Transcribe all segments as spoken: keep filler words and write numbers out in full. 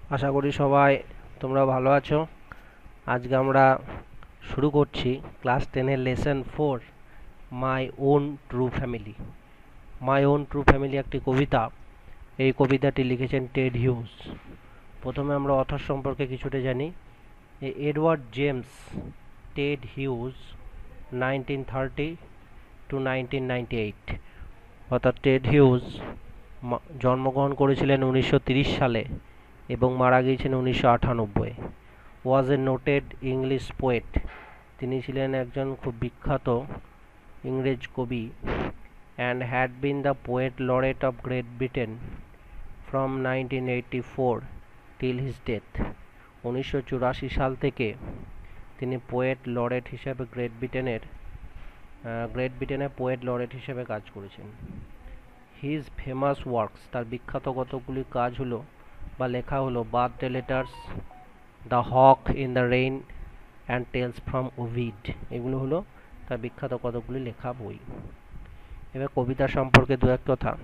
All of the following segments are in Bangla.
আশা করি সবাই তোমরা ভালো আছো। আজকে আমরা শুরু করছি ক্লাস টেনের lesson four, my own true family. My own true family একটি কবিতা। এই কবিতাটি লিখেছেন টেড হিউজ। প্রথমে আমরা অথর সম্পর্কে কিছুটা জানি। Edward James Ted Hughes nineteen thirty two nineteen ninety eight, অর্থাৎ টেড হিউজ জন্মগ্রহণ করেছিলেন উনিশশো তিরিশ সালে এবং মারা গিয়েছেন উনিশশো আটানব্বই। Was a noted English poet, তিনি ছিলেন একজন খুব বিখ্যাত ইংরেজ কবি। And had been the poet laureate of Great Britain from nineteen eighty four till his death. উনিশশো চুরাশি সাল থেকে তিনি পোয়েট লরেট হিসেবে গ্রেট ব্রিটেনের গ্রেট ব্রিটেনের পোয়েট লরেট হিসেবে কাজ করেছেন। হিজ ফেমাস ওয়ার্কস, তার বিখ্যাত কতগুলি কাজ হলো বা লেখা হলো birthday letters, the hawk in the rain and tales from Ovid. এগুলো হলো তার বিখ্যাত কতগুলি লেখা বই। এবার কবিতা সম্পর্কে দু এক কথা।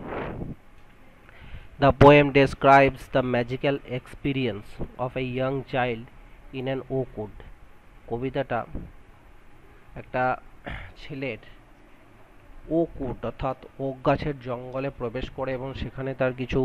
The poem describes the magical experience of a young child in an oak wood. কবিতাটা একটা ছেলের ওক উড অর্থাৎ ওক গাছের জঙ্গলে প্রবেশ করে এবং সেখানে তার কিছু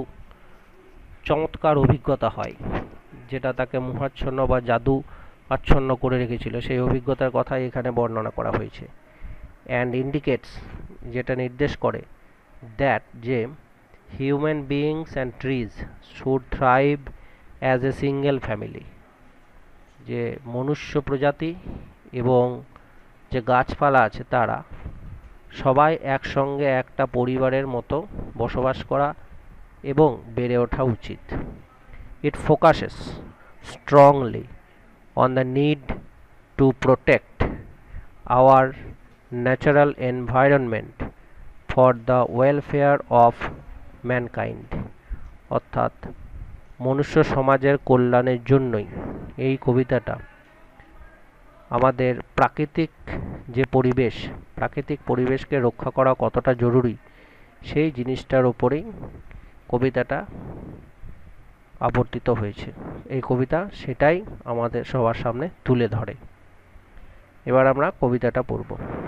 চমৎকার অভিজ্ঞতা হয়, যেটা তাকে মোহাচ্ছন্ন বা জাদু আচ্ছন্ন করে রেখেছিল। সেই অভিজ্ঞতার কথাই এখানে বর্ণনা করা হয়েছে। অ্যান্ড ইন্ডিকেটস, যেটা নির্দেশ করে দ্যাট যে human beings and trees should thrive as a single family, যে মনুষ্য প্রজাতি এবং যে গাছপালা আছে তারা সবাই একসঙ্গে একটা পরিবারের মতো বসবাস করা এবং বেড়ে ওঠা উচিত। It focuses strongly on the need to protect our natural environment for the welfare of mankind. অর্থাৎ মনুষ্য সমাজের কল্যাণের জন্যই এই কবিতাটা আমাদের প্রাকৃতিক যে পরিবেশ, প্রাকৃতিক পরিবেশকে রক্ষা করা কতটা জরুরি সেই জিনিসটার ওপরেই কবিতাটা আবর্তিত হয়েছে। এই কবিতা সেটাই আমাদের সবার সামনে তুলে ধরে। এবার আমরা কবিতাটা পড়ব।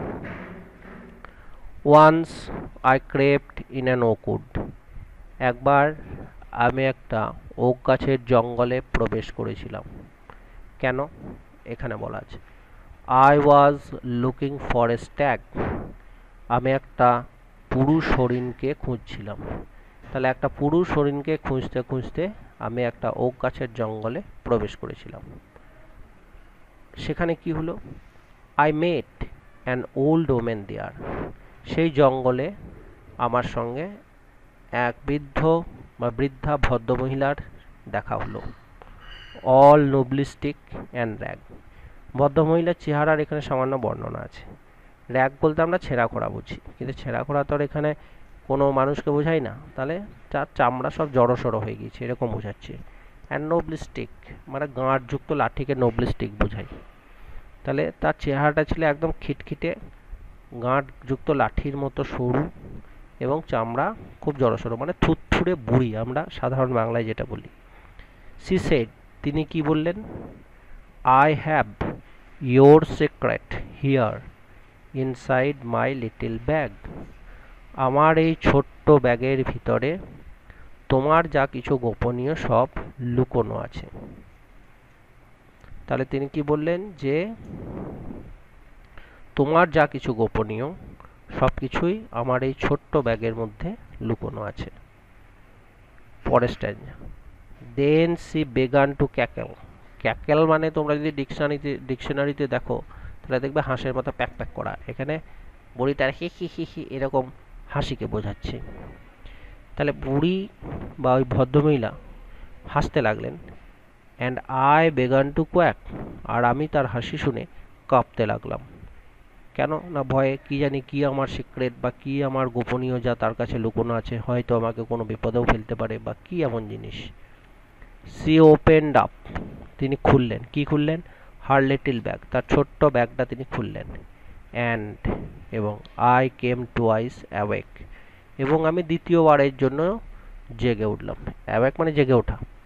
Once I crept in an oak wood. একবার আমি একটা ওক গাছের জঙ্গলে প্রবেশ করেছিলাম। কেন এখানে বলা আছে I was looking for a stag. আমি একটা পুরুষ হরিণকে খুঁজছিলাম। তাহলে একটা পুরুষ হরিণকে খুঁজতে খুঁজতে আমি একটা ওক গাছের জঙ্গলে প্রবেশ করেছিলাম। সেখানে কি হলো? I met an old woman there. সেই জঙ্গলে আমার সঙ্গে এক বৃদ্ধ বা বৃদ্ধা ভদ্রমহিলার দেখা হলো। All knobbly stick and rag. ভদ্রমহিলার চেহারার এখানে সামান্য বর্ণনা আছে। র্যাগ বলতে আমরা ছেঁড়া খোড়া বুঝি, কিন্তু ছেঁড়া খোড়া তো আর এখানে কোনো মানুষকে বোঝায় না, তাহলে তার চামড়া সব জড়সড়ো হয়ে গিয়েছে এরকম বোঝাচ্ছে। অ্যান্ড নোবলিস্টিক মানে গাঁটযুক্ত লাঠিকে নোবলিস্টিক বোঝায়। তাহলে তার চেহারাটা ছিল একদম খিটখিটে গাঁটযুক্ত লাঠির মতো সরু এবং চামড়া খুব জড়সড়ো, মানে থুতথুড়ে বুড়ি আমরা সাধারণ বাংলায় যেটা বলি। সি সেড, তিনি কি বললেন? I have your secret here inside my little bag. আমার এই ছোট্ট ব্যাগের ভিতরে তোমার যা কিছু গোপনীয় সব লুকোনো আছে। তাহলে তিনি কি বললেন? যে তোমার যা কিছু গোপনীয় সব কিছুই আমার এই ছোট্ট ব্যাগের মধ্যে লুকোনো আছে। পরের stanza. Then she began to cackle. Cackle মানে তোমরা যদি ডিকশনারিতে ডিকশনারিতে দেখো তাহলে দেখবে হাঁসের মতো প্যাক প্যাক করা। এখানে বুড়িটার হি হি হি হি এরকম হাসিকে বোঝাচ্ছে। তাহলে বুড়ি বা ওই ভদ্রমহিলা হাসতে লাগলেন। And I began to quack. আর আমি তার হাসি শুনে কাঁপতে লাগলাম। কেন না ভয়ে, কি জানি কি আমার সিক্রেট বা কি আমার গোপনীয় যা তার কাছে লুকোনো আছে, হয়তো আমাকে কোনো বিপদেও ফেলতে পারে বা কি এমন জিনিস। She opened up. তিনি খুললেন। কি খুললেন? হার লিটল ব্যাগ, তার ছোট্ট ব্যাগটা তিনি খুললেন। অ্যান্ড এবং আই কেম টুয়াইস অ্যাওয়েক, এবং আমি দ্বিতীয়বারের জন্য জেগে উঠলাম। অ্যাওয়েক মানে জেগে ওঠা।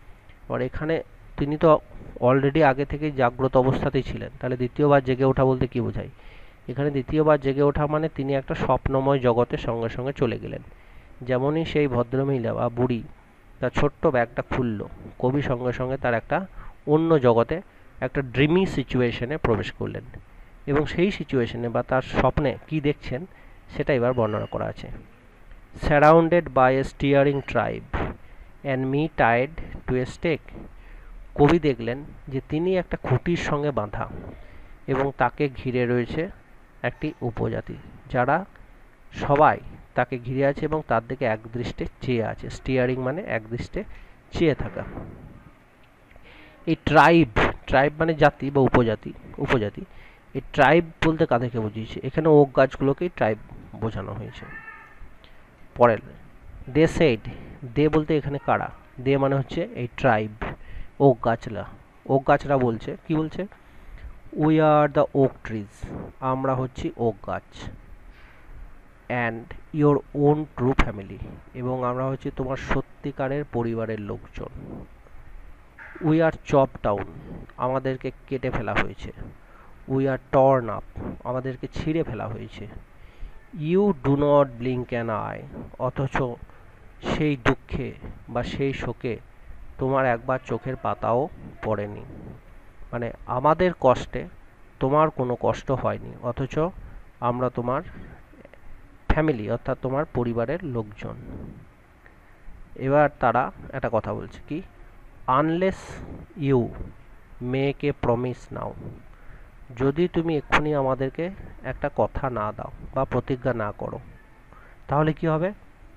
আর এখানে তিনি তো অলরেডি আগে থেকেই জাগ্রত অবস্থাতেই ছিলেন, তাহলে দ্বিতীয়বার জেগে ওঠা বলতে কি বোঝায়? এখানে দ্বিতীয়বার জেগে ওঠা মানে তিনি একটা স্বপ্নময় জগতের সঙ্গে সঙ্গে চলে গেলেন। যেমনই সেই ভদ্রমহিলা বা বুড়ি তার ছোট্ট ব্যাগটা খুললো, কবি সঙ্গে সঙ্গে তার একটা অন্য জগতে, একটা ড্রিমি সিচুয়েশনে প্রবেশ করলেন, এবং সেই সিচুয়েশনে বা তার স্বপ্নে কি দেখছেন সেটা এবার বর্ণনা করা আছে। Surrounded by a staring tribe and me tied to a stake. কবি দেখলেন যে তিনি একটা খুঁটির সঙ্গে বাঁধা এবং তাকে ঘিরে রয়েছে একটি উপজাতি, যারা সবাই তাকে ঘিরে আছে এবং তার দিকে একদৃষ্টে চেয়ে আছে। স্টিয়ারিং মানে একদৃষ্টে চেয়ে থাকা। এই ট্রাইব, ট্রাইব মানে জাতি বা উপজাতি, উপজাতি এই ট্রাইব বলতে কাদেরকে বুঝিয়েছে? এখানে ওক গাছগুলোকেই ট্রাইব বোঝানো হয়েছে। পরের, দে সেড, দে বলতে এখানে কারা? দে মানে হচ্ছে এই ট্রাইব, ওক গাছরা। ওক গাছরা বলছে, কি বলছে? We are the oak trees, আমরা হচ্ছি ওক গাছ। And your own true family, এবং আমরা হচ্ছি তোমার সত্যিকারের পরিবারের লোকজন। উই আর চপ ডাউন, আমাদেরকে কেটে ফেলা হয়েছে। উই আর টর্ন আপ, আমাদেরকে ছিঁড়ে ফেলা হয়েছে। You do not blink an eye, অথচ সেই দুঃখে বা সেই শোকে তোমার একবার চোখের পাতাও পড়েনি। মানে আমাদের কষ্টে তোমার কোনো কষ্ট হয়নি, অথচ আমরা তোমার ফ্যামিলি, অর্থাৎ তোমার পরিবারের লোকজন। এবার তারা একটা কথা বলছে, কি? Unless you make a promise now, যদি তুমি এক্ষুনি আমাদেরকে একটা কথা না দাও বা প্রতিজ্ঞা না করো, তাহলে কি হবে?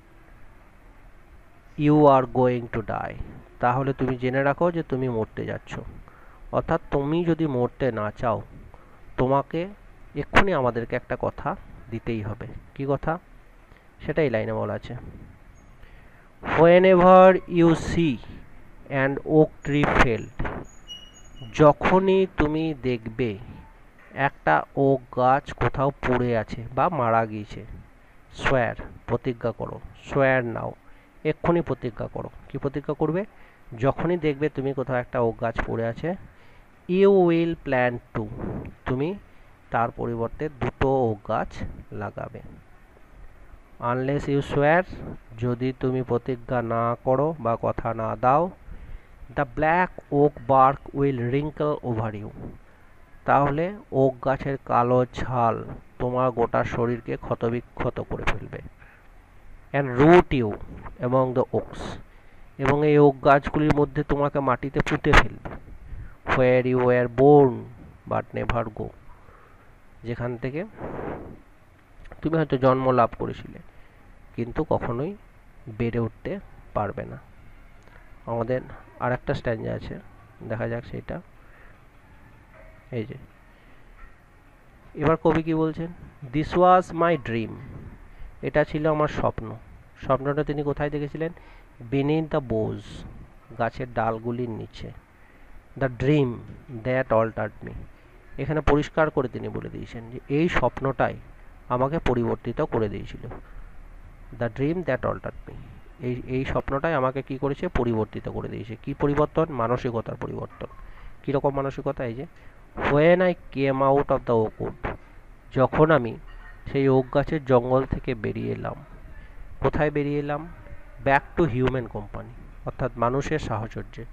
You are going to die, তাহলে তুমি জেনে রাখো যে তুমি মরতে যাচ্ছ। অর্থাৎ তুমি যদি মরতে না চাও, তোমাকে এক্ষুনি আমাদেরকে একটা কথা দিতেই হবে। কি কথা? সেটাই লাইনে বলা আছে। Whenever you see and oak tree felled, যখনই তুমি দেখবে একটা ওক গাছ কোথাও পড়ে আছে বা মারা গিয়েছে, সোয়ার, প্রতিজ্ঞা করো। সোয়ার নাও, এক্ষুনি প্রতিজ্ঞা করো। কি প্রতিজ্ঞা করবে? যখনই দেখবে তুমি কোথাও একটা ওক গাছ পড়ে আছে, ইউ উইল প্ল্যান টু, তুমি তার পরিবর্তে দুটো ওক গাছ লাগাবে। আনলেস ইউ সোয়ার, যদি তুমি প্রতিজ্ঞা না করো বা কথা না দাও, the black oak bark will wrinkle over you, তাহলে ওক গাছের কালো ছাল তোমার গোটা শরীরকে ক্ষতবিক্ষত করে ফেলবে। And root you among the oaks, এবং এই ওক গাছগুলির মধ্যে তোমাকে মাটিতে পুঁতে ফেলবে। Where you were born but never go, যেখান থেকে তুমি হয়তো জন্ম লাভ করেছিলে কিন্তু কখনোই বেড়ে উঠতে পারবে না। আমাদের আর একটা স্ট্যান্জা আছে, দেখা যাক সেটা। এই যে এবার কবি কি বলছেন? দিস ওয়াজ মাই ড্রিম, এটা ছিল আমার স্বপ্ন। স্বপ্নটা তিনি কোথায় দেখেছিলেন? বিনিথ দ্য বোজ, গাছের ডালগুলির নিচে। The dream that altered me, এখানে পরিষ্কার করে তিনি বলে দিয়েছেন যে এই স্বপ্নটাই আমাকে পরিবর্তিত করে দিয়েছিল। The dream that altered me, এই এই স্বপ্নটাই আমাকে কি করেছে? পরিবর্তিত করে দিয়েছে। কি পরিবর্তন? মানসিকতার পরিবর্তন। কীরকম মানসিকতা? এই যে when I came out of the oakwood, যখন আমি সেই ওক গাছের জঙ্গল থেকে বেরিয়ে এলাম। কোথায় বেরিয়ে এলাম? ব্যাক টু হিউম্যান কোম্পানি, অর্থাৎ মানুষের সাহচর্যে।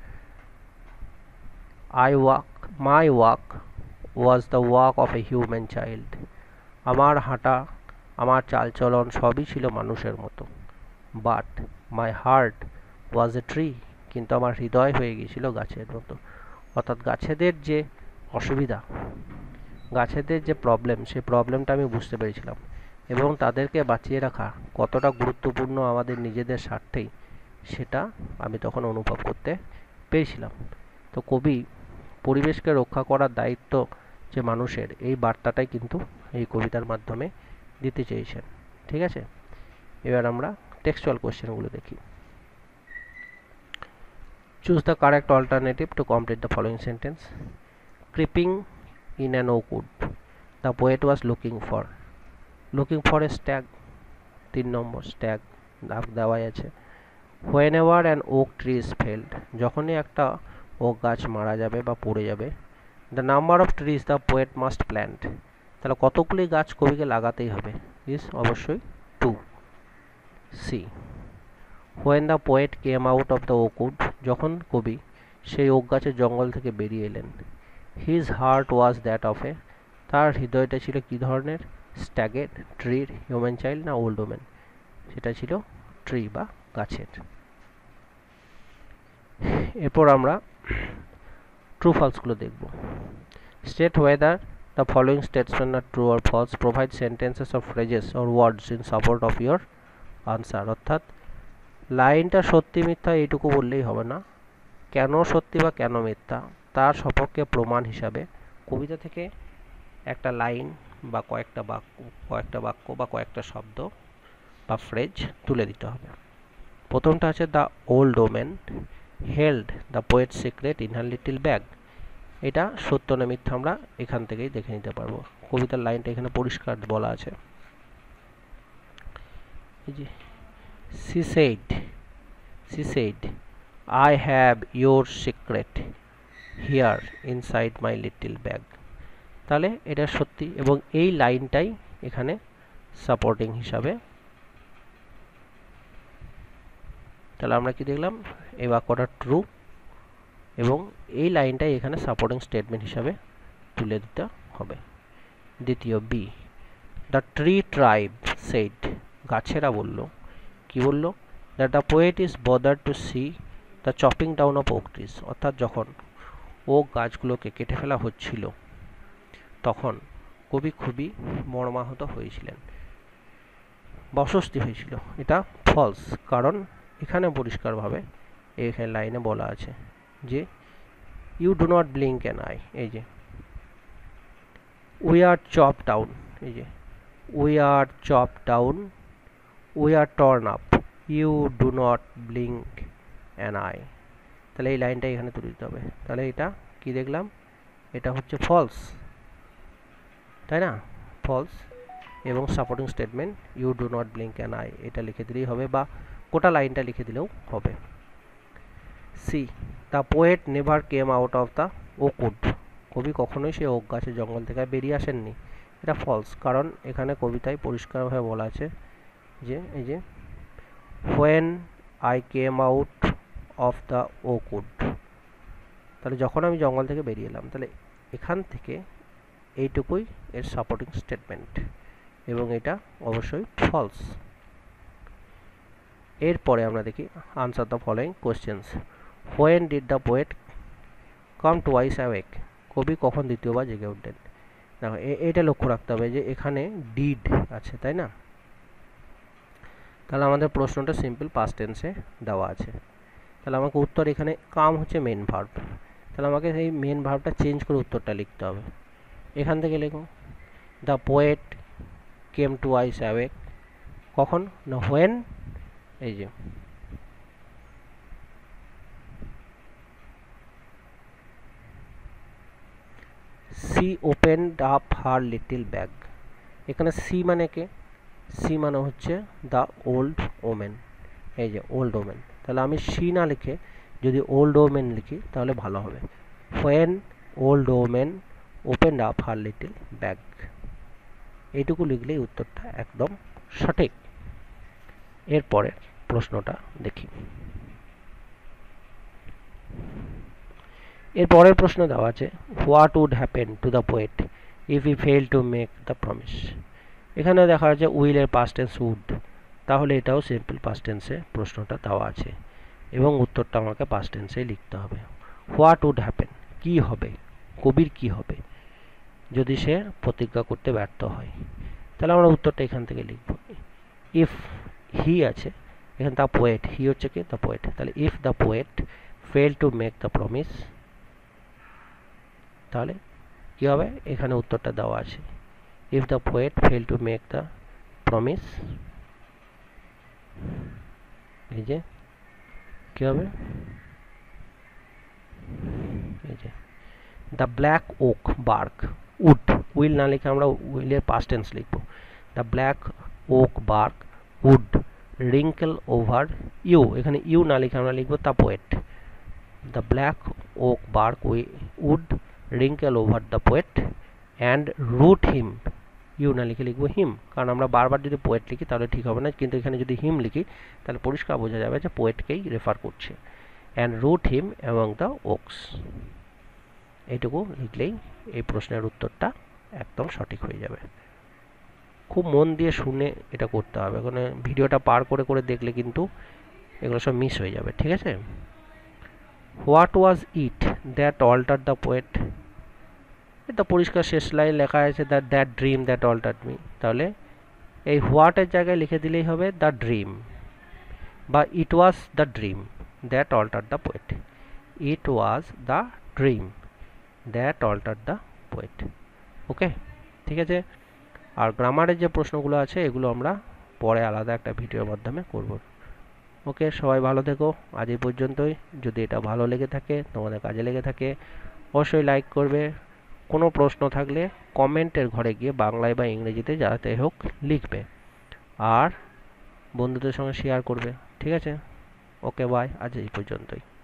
I walk, my walk was the walk of a human child, আমার হাঁটা, আমার চালচলন সবই ছিল মানুষের মতো। But my heart was a tree, কিন্তু আমার হৃদয় হয়ে গিয়েছিল গাছের মতো। অর্থাৎ গাছেদের যে অসুবিধা, গাছেদের যে প্রবলেম, সেই প্রবলেমটা আমি বুঝতে পেরেছিলাম এবং তাদেরকে বাঁচিয়ে রাখা কতটা গুরুত্বপূর্ণ আমাদের নিজেদের স্বার্থেই, সেটা আমি তখন অনুভব করতে পেরেছিলাম। তো কবি পরিবেশকে রক্ষা করার দায়িত্ব যে মানুষের, এই বার্তাটাই কিন্তু এই কবিতার মাধ্যমে দিতে চেয়েছেন। ঠিক আছে, এবার আমরা টেক্সচুয়াল কোশ্চেনগুলো দেখি। Choose the correct alternative to complete the following sentence. Creeping in an oak wood, the poet was looking for, looking for a stag, তিন নম্বর, স্ট্যাগ দাগ দেওয়াই আছে। whenever an oak tree is felled, যখনই একটা ওক গাছ মারা যাবে বা পড়ে যাবে, the number of trees the poet must plant, তাহলে কতগুলি গাছ কবিকে লাগাতেই হবে, is অবশ্যই to. C, when the poet came out of the oak wood, যখন কবি সেই ওক গাছের জঙ্গল থেকে বেরিয়ে এলেন, his heart was that of a, তার হৃদয়টা ছিল কি ধরনের, স্ট্যাগেড, ট্রির, হিউম্যান চাইল্ড না ওল্ড ওমেন, সেটা ছিল ট্রি বা গাছের। এরপর আমরা ট্রু ফলসগুলো দেখব। State whether the following statements are true or false, provide sentences or phrases or words in support of your answer, অর্থাৎ লাইনটা সত্যি মিথ্যা এইটুকু বললেই হবে না, কেন সত্যি বা কেন মিথ্যা তার সপক্ষে প্রমাণ হিসাবে কবিতা থেকে একটা লাইন বা কয়েকটা বাক্য কয়েকটা বাক্য বা কয়েকটা শব্দ বা ফ্রেজ তুলে দিতে হবে। প্রথমটা আছে the old woman held the poet secret in her little bag, এটা সত্য না মিথ্যা আমরা এখান থেকেই দেখে নিতে পারবো, কবিতার লাইনটা এখানে পরিষ্কার বলা আছে। এই যে she said she said I have your secret here inside my little bag, তাহলে এটা সত্যি এবং এই লাইনটাই এখানে সাপোর্টিং হিসাবে, তাহলে আমরা কি দেখলাম, এই বাক্যটা ট্রু এবং এই লাইনটাই এখানে সাপোর্টিং স্টেটমেন্ট হিসাবে তুলে দিতে হবে। দ্বিতীয় B, the tree tribe said, গাছেরা বলল, কি বলল, that the poet is bother to see the chopping down of oak trees, অর্থাৎ যখন ওক গাছগুলোকে কেটে ফেলা হচ্ছিল তখন কবি খুবই মর্মাহত হয়েছিলেন বা অস্বস্তি হয়েছিল। এটা ফলস, কারণ এখানে পরিষ্কারভাবে এখানে লাইনে বলা আছে যে you do not blink an eye, এই যে উই আর চপ ডাউন, এই যে we are chop down, we are torn up, you do not blink an eye, তাহলে এই লাইনটা এখানে তুলে দিতে হবে। তাহলে এটা কি দেখলাম, এটা হচ্ছে ফলস, তাই না, ফলস এবং supporting statement you do not blink an eye এটা লিখে দিলেই হবে বা গোটা লাইনটা লিখে দিলেও হবে। C, the poet never came out of the oak wood, কবি কখনোই সে ওক গাছের জঙ্গল থেকে বেরিয়ে আসেননি, এটা ফলস, কারণ এখানে কবিতায় পরিষ্কারভাবে বলা আছে যে এই যে when I came out of the oak wood, তাহলে যখন আমি জঙ্গল থেকে বেরিয়ে এলাম, তাহলে এখান থেকে এইটুকুই এর সাপোর্টিং স্টেটমেন্ট এবং এটা অবশ্যই ফলস। এরপরে আমরা দেখি answer the following questions. When did the poet come twice awake, কবি কখন দ্বিতীয়বার জেগে উঠলেন। দেখো এটা লক্ষ্য রাখতে হবে যে এখানে ডিড আছে, তাই না, তাহলে আমাদের প্রশ্নটা সিম্পল পাস্ট টেন্সে দেওয়া আছে, তাহলে আমাকে উত্তর এখানে কাম হচ্ছে মেন ভার্ব, তাহলে আমাকে সেই মেন ভার্বটা চেঞ্জ করে উত্তরটা লিখতে হবে। এখান থেকে লেখো the poet came twice awake, কখন না হোয়েন, এই যে she opened up her little bag, এখানে সি মানে কে, সি মানে হচ্ছে দ্য ওল্ড ওমেন, এই যে ওল্ড ওমেন, তাহলে আমি সি না লিখে যদি ওল্ড ওমেন লিখি তাহলে ভালো হবে। When old woman opened up her little bag, এইটুকু লিখলেই উত্তরটা একদম সঠিক। এরপরে প্রশ্নটা দেখি। এর পরের প্রশ্ন দেওয়া আছে what would happen to the poet if he fail to make the promise, এখানে দেখা যাচ্ছে উইলের পাস্ট টেন্স উড, তাহলে এটাও সিম্পল পাস্ট টেন্সে প্রশ্নটা দেওয়া আছে এবং উত্তরটা আমাকে পাস্ট টেন্সে লিখতে হবে। হোয়াট উড হ্যাপেন, কি হবে, কবির কি হবে যদি সে প্রতিজ্ঞা করতে ব্যর্থ হয়, তাহলে আমরা উত্তরটা এখান থেকে লিখব। ইফ হি আছে এখানে দ্য পোয়েট, হি হচ্ছে কি দ্য পোয়েট, তাহলে if the poet fail to make the promise, তাহলে কি হবে, এখানে উত্তরটা দেওয়া আছে if the poet fail to make the promise, এই যে কি হবে, এই যে the black oak bark would, will না লিখে আমরা উইলের পাস্ট টেন্স লিখব, the black oak bark would wrinkle over you, এখানে ইউ না লিখে আমরা লিখবো the poet. The black oak bark would wrinkle over the poet and root him, you না লিখে লিখবো হিম, কারণ আমরা বারবার যদি পোয়েট লিখি তাহলে ঠিক হবে না, কিন্তু এখানে যদি হিম লিখি তাহলে পরিষ্কার বোঝা যাবে যে পোয়েটকেই রেফার করছে। and root him among the oaks, এইটুকু লিখলেই এই প্রশ্নের উত্তরটা একদম সঠিক হয়ে যাবে। খুব মন দিয়ে শুনে এটা করতে হবে, কারণ ভিডিওটা পার করে করে দেখলে কিন্তু এগুলো সব মিস হয়ে যাবে, ঠিক আছে। What was it that alter the poet, এটা পরিষ্কার শেষ লাইন লেখা আছে that that dream that altered me, তাহলে এই হোয়াটের জায়গায় লিখে দিলেই হবে দ্য ড্রিম, বা it was the dream that alter the poet, it was the dream that alter the poet. Okay, ঠিক আছে। আর গ্রামারের যে প্রশ্নগুলো আছে এগুলো আমরা পরে আলাদা একটা ভিডিওর মাধ্যমে করব। ওকে, সবাই ভালো থেকো, আজ এই পর্যন্তই। যদি এটা ভালো লেগে থাকে, তোমাদের কাজে লেগে থাকে, অবশ্যই লাইক করবে। কোনো প্রশ্ন থাকলে কমেন্টের ঘরে গিয়ে বাংলায় বা ইংরেজিতে যাতে হোক লিখবে, আর বন্ধুদের সঙ্গে শেয়ার করবে, ঠিক আছে। ওকে, বাই, আজ এই পর্যন্তই।